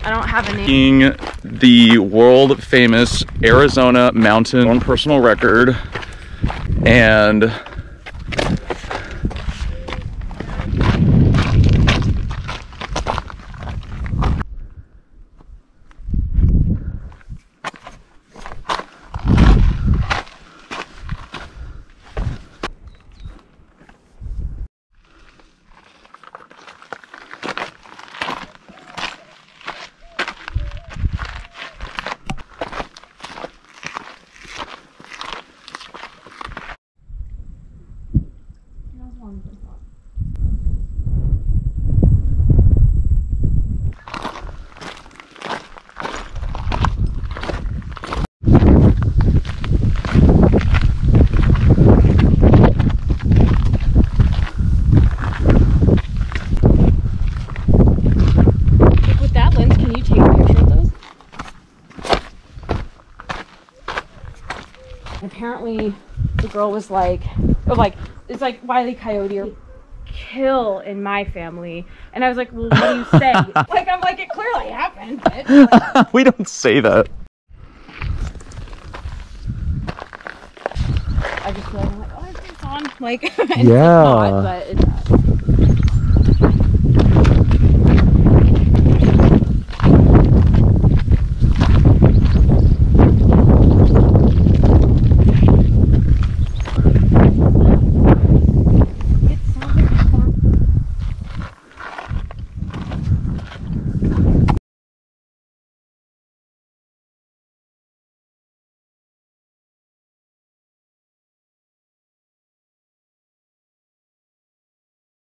I don't have a name. The world famous Arizona mountain on personal record, and apparently the girl was like, oh, like, it's like Wile E. Coyote or kill in my family. And I was like, well, what do you say? Like, I'm like, it clearly happened. Like, we don't say that. I just feel like, I'm like, oh, it's on. Like, yeah. not, but it's